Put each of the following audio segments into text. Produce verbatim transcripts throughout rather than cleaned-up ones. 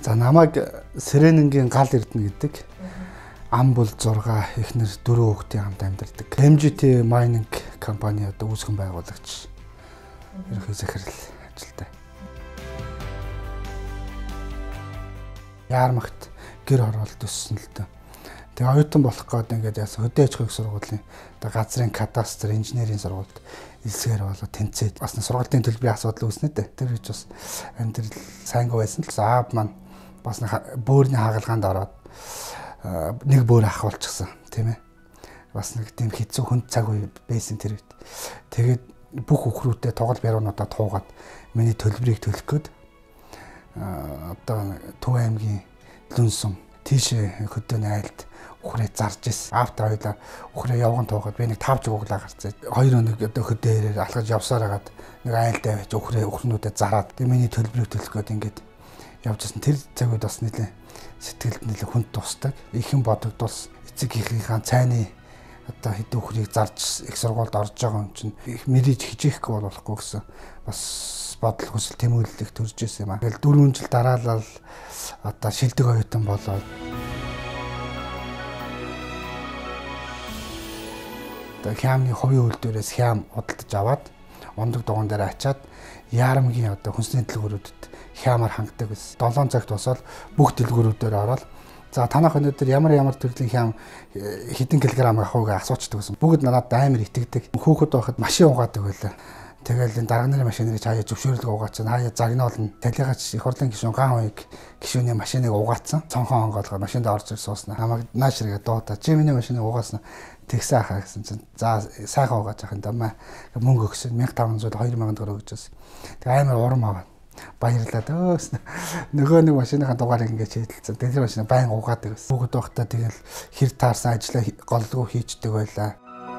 За намайг Сэрэнэнгийн гал эрдэнэ гэдэг. Ам бол зурга, эхнэр дөрөв хүүхдийн хамт амьдардаг. эм жи ти Mining компани одоо үүсгэн байгуулагч. Ерөнхий захирал ажилтай. Яармагт гэр оролт өссөн л дээ. Тэгээ оюутан болох гээд ингээд яасан хөдөө аж ахуйн сургуулийн одоо газрын кадастр, инженерийн сургуульд элсгээр болоо тэнцээд бас сургуулийн төлбөрийн асуудал үүснэ дээ. Тэр үуч бас амьдрал сайнгүй байсан л аав маань бас бөөрийн хагалгаанд ороод нэг бөөр ахуулчихсан тийм ээ. Бас нэг тийм хэцүү хүнд цаг үе байсан тэр үед. Тэгээд бүх өхрүүтэй тоглол баруунуудаа туугаад миний төлбөрийг төлөх гээд одоо Төв аймгийн Лүнсүм тийшээ хөдөөний айлд ухраа зарж ирсэн. Аавтай хоёлаа ухраа явган туугаад би нэг тавж углаа гарцаа. Хоёр өнөг одоо хөдөөрээр алхаж явсаар хагаад нэг айлд авч ухраа ухрнуудаа зараад тэгээ миний төлбөрийг төлөх гээд ингээд явж ирсэн. Тэр цаг үед бас нэлээ сэтгэлд нэлээ хүнд тусдаг. Ихэн бодогдвол эцэг эхийнхээ цайны одоо хэдэн ухрыг зарж их сургуульд орж байгаа юм чинь их мэрэж хижээхгүй болохгүй гэсэн бас бодол хүсэл тэмүүлэлт төрж ирсэн юм аа. Тэгэл дөрвөн жил дараалал одоо шилдэг оюутан болоод одоо хямны хувийн үйлдвэрээс хям худалдаж аваад ондог дугуун дээр ачаад Яармгийн одоо хүнсний дэлгүүрүүдэд хямаар хангадаг гэсэн. долоон цагт босоод бүх дэлгүүрүүдээр ороод за танах өнөөдөр ямар ямар төрлийн хям хэдэн килограмм авах уу гэж асуучдаг гэсэн. Бүгд надад амар итгэдэг. Хүүхэд байхад машин угаадаг байлаа. Тэгэл энэ дарга нарын машиныг хаяа зөвшөөрлөг угаацсан. Хаяа загнаолн талигач их хурлын гишүүн ган хуйг гишүүний машиныг угаацсан. Цонхон онгоолгоо машинд орж ир сууснаа. Хамаг наашргээ дуудаа. Чи миний машиныг угаасна. Тэгсэн ахаа гэсэн чинь за сайхан угааж ахын дамаа мөнгө өгсөн. мянга таван зуул хоёр мянган төгрөг өгчөөс. Тэг амар урам аваад баярлаад өөс нөгөө нэг машиныхаа дугаарыг ингэж хэлэлцэн. Тэр машиныг байн угаадаг гэсэн. Бүгд байхдаа тэгэл хэр таарсан ажиллаа голлгүй хийчдэг байлаа.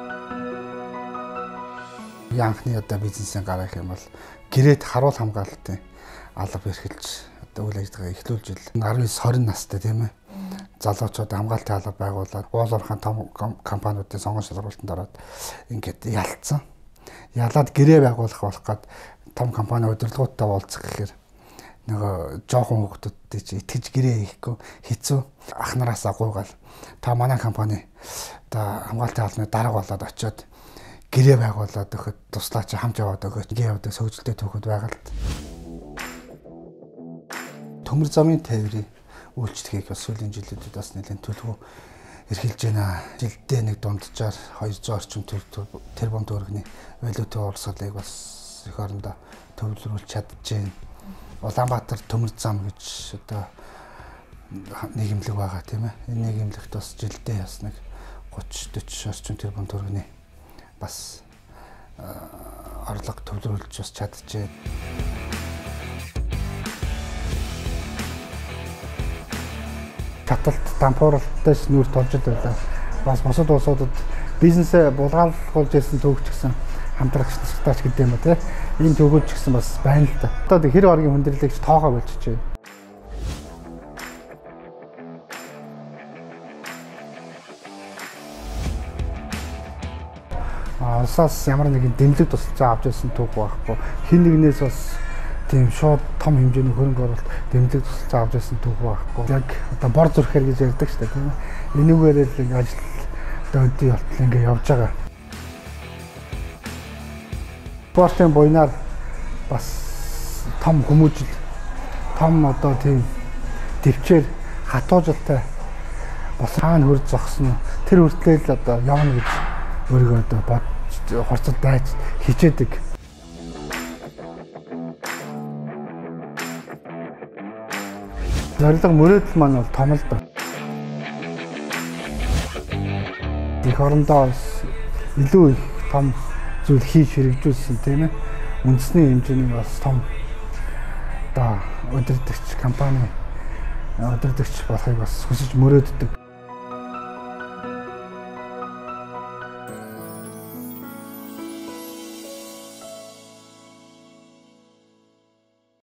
Анхны одоо бизнесийн гарах юм бол гэрээд харуул хамгаалтын алба эрхэлж одоо үйл ажиллагаа эхлүүлж ил арван девять хорин настай тийм ээ. Залуучууд хамгаалтын алба байгуулад уул уурхайн том компаниудын сонгон шалгуултанд ороод ингээд ялцсан. Ялаад гэрээ байгуулах болох гээд том компани удирдлагуудтай уулзах гэхээр нөгөө жоохон хүмүүстэй чи итгэж гэрээ хийхгүй хэцүү ах нараасаа гуйгаал та манай компани одоо хамгаалтын албаны дарга болоод очиод гэрээ байгуулад өгөхөд туслаач хамт яваад өгөөч гээ яваад сөгжөлтэй түүхэд байгаа л. Төмөр замын тээврийн үйлчлэгийг бас сүүлийн жилүүдэд бас нэлээд төлөвлөгөө эрхэлж байна. Жилдээ нэг дунджаар двести орчим тэрбум төгрөгийн валютын урсгалыг бас эх орондоо төвлөрүүлж чадчихээн. Улаанбаатар төмөр зам гэж одоо нийгэмлэг байгаа тийм ээ. Энэ нийгэмлэгт бас жилдээ бас нэг тридцать40 орчим тэрбум төгрөгийн бас орлого төвлөрүүлж бас чадчихээн. Таталт дампууралтаас нүүр тулж байлаа. Бас бусад улсуудад бизнесээ булгаалгуулж ирсэн төвч гэсэн хамтрагч настай гэдэг юм ба тийм. Ийм төвөж гэсэн бас байна л да. Одоо хэр оргийн хүндрэлэгч тоогоо болчихжээ. Улсаас ямар нэгэн дэмжлэг тусалцаа авч ирсэн түүх байхгүй. Хин нэгнээс бас тийм шууд том хэмжээний хөрөнгө оруулалт дэмжлэг тусалцаа авч ирсэн түүх байхгүй. Яг одоо бор зүрхээр гэж ярьдаг шүү дээ тийм ээ. Энүүгээрээ л ажил одоо өдний болтол ингэ явж байгаа. Спортын буйнаар бас том хүмүүжил том одоо тийм төвчээр хатуужилтай бас хаана хурд зогсно тэр хүртэл одоо явна гэж өөрийгөө одоо бод хорцод байж хичээдэг. Зорилго мөрөөдөл маань бол том л доо. Эх орондоо илүү их том зүйл хийж хэрэгжүүлсэн тийм ээ. Үндэсний хэмжээний бас том одоо удирдагч компани удирдагч болохыг бас хүсэж мөрөөддөг.